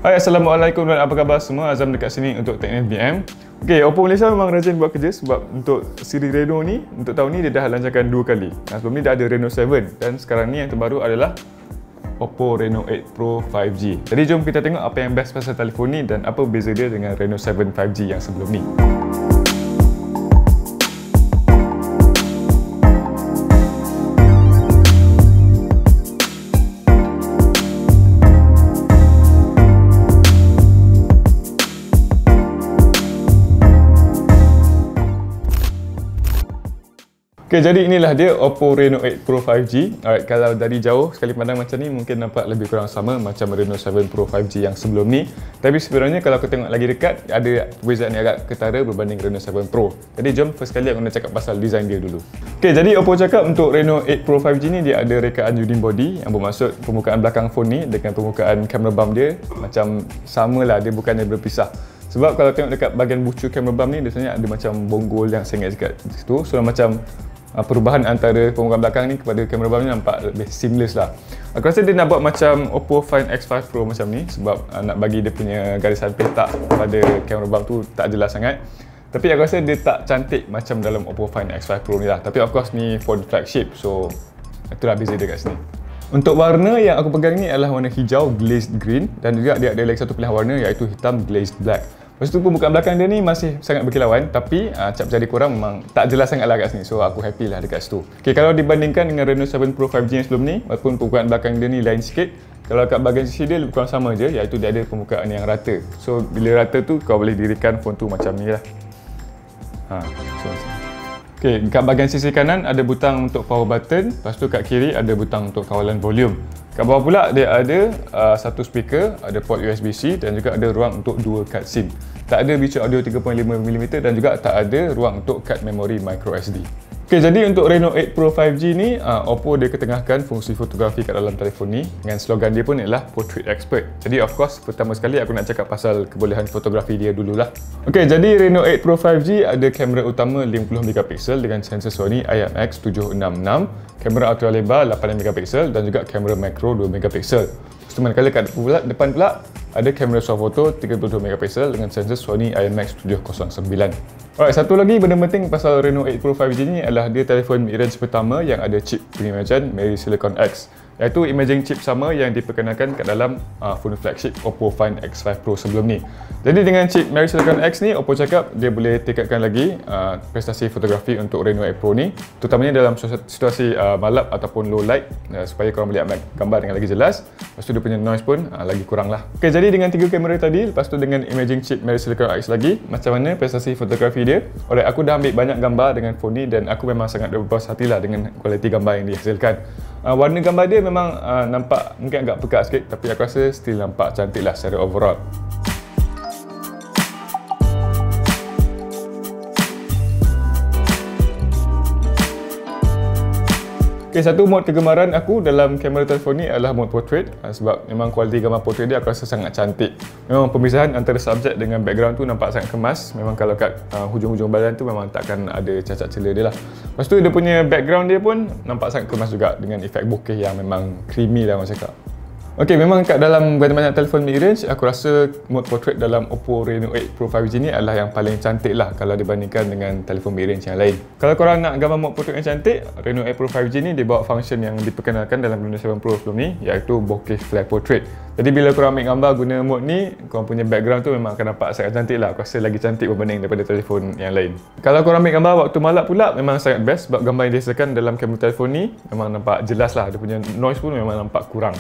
Hai, Assalamualaikum dan apa khabar semua? Azam dekat sini untuk Teknik BM. Okay, Oppo Malaysia memang rajin buat kerja sebab untuk siri Reno ni, untuk tahun ni dia dah lancarkan 2 kali. Sebelum ni dah ada Reno 7 dan sekarang ni yang terbaru adalah Oppo Reno 8 Pro 5G. Jadi jom kita tengok apa yang best pasal telefon ni dan apa beza dia dengan Reno 7 5G yang sebelum ni. Okay, jadi inilah dia Oppo Reno 8 Pro 5G. Alright, kalau dari jauh sekali pandang macam ni mungkin nampak lebih kurang sama macam Reno 7 Pro 5G yang sebelum ni. Tapi sebenarnya kalau aku tengok lagi dekat, ada perbezaan yang agak ketara berbanding Reno 7 Pro. Jadi jom first kali aku nak cakap pasal design dia dulu. Okay, jadi Oppo cakap untuk Reno 8 Pro 5G ni dia ada rekaan unibody yang bermaksud permukaan belakang phone ni dengan permukaan kamera bump dia macam samalah, dia bukannya berpisah. Sebab kalau tengok dekat bahagian bucu kamera bump ni biasanya ada macam bonggol yang sengit dekat situ. So macam perubahan antara permukaan belakang ni kepada kamera bump ni nampak lebih seamless lah. Aku rasa dia nak buat macam Oppo Find X5 Pro macam ni sebab nak bagi dia punya garisan petak pada kamera bump tu tak jelas sangat. Tapi aku rasa dia tak cantik macam dalam Oppo Find X5 Pro ni lah. Tapi of course ni phone flagship, so itulah beza dia kat sini. Untuk warna yang aku pegang ni adalah warna hijau glazed green dan juga dia ada lagi satu pilihan warna iaitu hitam glazed black. Lepas tu permukaan belakang dia ni masih sangat berkilauan tapi cap jari korang memang tak jelas sangat lah kat sini, so aku happy lah dekat situ. Okay, kalau dibandingkan dengan Reno 7 Pro 5G yang sebelum ni, walaupun permukaan belakang dia ni lain sikit, kalau kat bahagian sisi dia lebih kurang sama je, iaitu dia ada permukaan yang rata. So bila rata tu kau boleh dirikan phone tu macam ni lah. Okay, kat bahagian sisi kanan ada butang untuk power button, lepas tu kat kiri ada butang untuk kawalan volume. Kat bawah pula dia ada satu speaker, ada port USB-C dan juga ada ruang untuk 2 card SIM. Tak ada bicu audio 3.5mm dan juga tak ada ruang untuk kad memori microSD. Okay, jadi untuk Reno 8 Pro 5G ni, Oppo dia ketengahkan fungsi fotografi kat dalam telefon ni dengan slogan dia pun ialah Portrait Expert. Jadi of course, pertama sekali aku nak cakap pasal kebolehan fotografi dia dululah. Okay, jadi Reno 8 Pro 5G ada kamera utama 50MP dengan sensor Sony IMX766, kamera ultra lebar 8MP dan juga kamera makro 2MP. Cuma manakala kat depan pula ada kamera swafoto 32MP dengan sensor Sony IMX709. Alright, satu lagi benda penting pasal Reno 8 Pro 5G ni adalah dia telefon mid-range pertama yang ada chip pengimajan Mary Silicon X, iaitu imaging chip sama yang diperkenalkan kat dalam phone flagship Oppo Find X5 Pro sebelum ni. Jadi dengan chip Mary Silicon X ni, Oppo cakap dia boleh tingkatkan lagi prestasi fotografi untuk Reno 8 Pro ni, terutamanya dalam situasi malap ataupun low light, supaya korang boleh ambil gambar dengan lagi jelas. Lepas tu dia punya noise pun lagi kurang lah. Okay, jadi dengan 3 kamera tadi, lepas tu dengan imaging chip Mary Silicon X lagi, macam mana prestasi fotografi dia? Alright, aku dah ambil banyak gambar dengan phone ni dan aku memang sangat berpuas hati lah dengan kualiti gambar yang dihasilkan. Warna gambar dia memang nampak mungkin agak pekat sikit, tapi aku rasa still nampak cantik lah secara overall. Okay, satu mod kegemaran aku dalam kamera telefon ni adalah mod portrait sebab memang kualiti gambar portrait dia aku rasa sangat cantik. Memang pemisahan antara subjek dengan background tu nampak sangat kemas. Memang kalau kat hujung-hujung badan tu memang takkan ada cacat celah dia lah. Lepas tu dia punya background dia pun nampak sangat kemas juga dengan efek bokeh yang memang creamy lah orang cakap. Okay, memang kat dalam banyak-banyak telefon mid-range, aku rasa mod portrait dalam Oppo Reno 8 Pro 5G ni adalah yang paling cantik lah kalau dibandingkan dengan telefon mid-range yang lain. Kalau korang nak gambar mod portrait yang cantik, Reno 8 Pro 5G ni dia bawa function yang diperkenalkan dalam Reno 7 Pro sebelum ni, iaitu bokeh flare portrait. Jadi bila korang ambil gambar guna mod ni, korang punya background tu memang akan nampak sangat cantik lah. Aku rasa lagi cantik berbanding daripada telefon yang lain. Kalau korang ambil gambar waktu malap pula, memang sangat best sebab gambar yang dihasilkan dalam kamera telefon ni memang nampak jelas lah. Dia punya noise pun memang nampak kurang.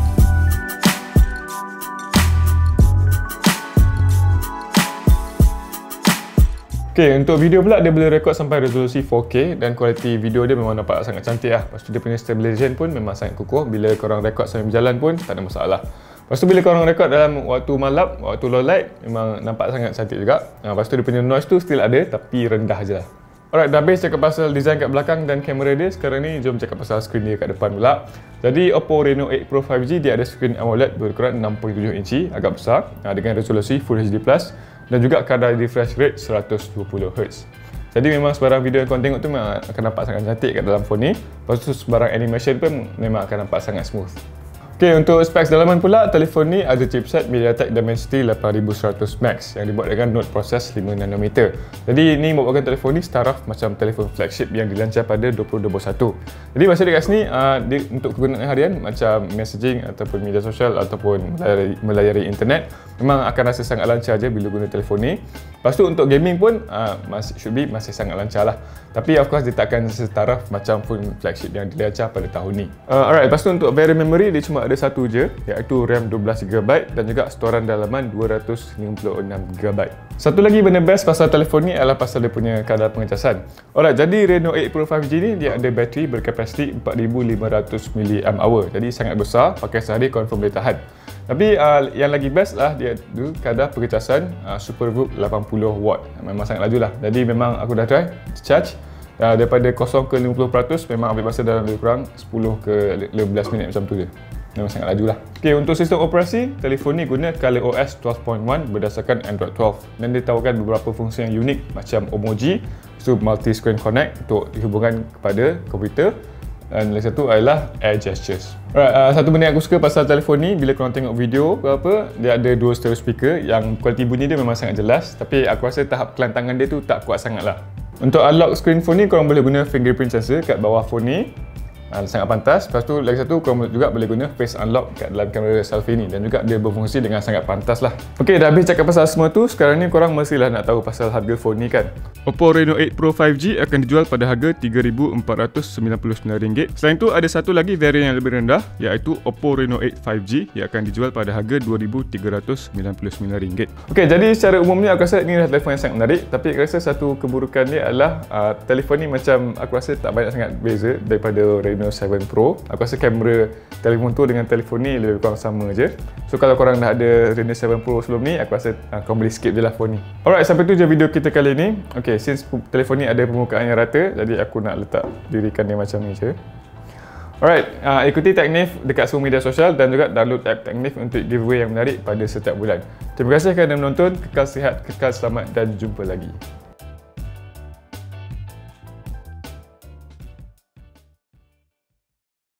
Okay, untuk video pula dia boleh rekod sampai resolusi 4K dan kualiti video dia memang nampak sangat cantik lah. Lepas tu dia punya stabilization pun memang sangat kukuh. Bila korang rekod sambil berjalan pun tak ada masalah. Lepas tu bila korang rekod dalam waktu malap, waktu low light, memang nampak sangat cantik juga. Lepas tu dia punya noise tu still ada tapi rendah je lah. Alright, dah habis cakap pasal design kat belakang dan kamera dia. Sekarang ni jom cakap pasal skrin dia kat depan pula. Jadi Oppo Reno 8 Pro 5G dia ada skrin AMOLED berukuran 6.7 inci, agak besar, dengan resolusi Full HD+, dan juga kadar refresh rate 120Hz. Jadi memang sebarang video yang korang tengok tu memang akan nampak sangat cantik kat dalam phone ni. Lepas tu sebarang animation pun memang akan nampak sangat smooth. Okay, untuk specs dalaman pula, telefon ni ada chipset MediaTek Dimensity 8100 Max yang dibuat dengan node proses 5nm. Jadi ini merupakan telefon ni setaraf macam telefon flagship yang dilancar pada 2021. Jadi masa dekat sini, untuk kegunaan harian macam messaging ataupun media sosial ataupun melayari internet, memang akan rasa sangat lancar je bila guna telefon ni. Lepas tu untuk gaming pun masih sangat lancar lah. Tapi of course dia takkan setaraf macam phone flagship yang dilancar pada tahun ni. Alright, lepas tu untuk variant memory dia cuma ada satu je, iaitu RAM 12GB dan juga storan dalaman 256GB. Satu lagi benda best pasal telefon ni adalah pasal dia punya kadar pengecasan. Alright, jadi Reno 8 Pro 5G ni dia ada bateri berkapasiti 4500 mAh. Jadi sangat besar, pakai sehari confirm boleh tahan. Tapi yang lagi best lah dia ada kadar pengecasan SuperVOOC 80W. Memang sangat laju lah. Jadi memang aku dah try charge daripada 0 ke 50% memang ambil masa dalam lebih kurang 10 ke 15 minit macam tu je. Memang sangat laju lah. Okay, untuk sistem operasi, telefon ni guna ColorOS 12.1 berdasarkan Android 12 dan dia tawarkan beberapa fungsi yang unik macam emoji, multi-screen connect untuk hubungan kepada komputer, dan lagi satu adalah air gestures. Alright, satu benda yang aku suka pasal telefon ni, bila korang tengok video ke apa, dia ada dua stereo speaker yang kualiti bunyi dia memang sangat jelas, tapi aku rasa tahap kelantangan dia tu tak kuat sangat lah. Untuk unlock screen phone ni, korang boleh guna fingerprint sensor kat bawah phone ni. Sangat pantas. Lepas tu lagi satu, korang juga boleh guna face unlock kat dalam kamera selfie ni dan juga dia berfungsi dengan sangat pantas lah. Ok, dah habis cakap pasal semua tu. Sekarang ni korang mestilah nak tahu pasal harga phone ni kan. Oppo Reno 8 Pro 5G akan dijual pada harga RM3,499. Selain tu ada satu lagi varian yang lebih rendah, iaitu Oppo Reno 8 5G yang akan dijual pada harga RM2,399. Ok, jadi secara umumnya aku rasa ni adalah telefon yang sangat menarik, tapi aku rasa satu keburukan dia adalah telefon ni macam aku rasa tak banyak sangat beza daripada Reno 7 Pro. Aku rasa kamera telefon tu dengan telefon ni lebih kurang sama je. So kalau korang dah ada Reno 7 Pro sebelum ni, aku rasa korang boleh skip je lah phone ni. Alright, sampai tu je video kita kali ni. Okay, since telefon ni ada permukaan yang rata, jadi aku nak letak dirikan dia macam ni je. Alright, ikuti Technif dekat semua media sosial dan juga download app Technif untuk giveaway yang menarik pada setiap bulan. Terima kasih kerana menonton. Kekal sihat, kekal selamat dan jumpa lagi.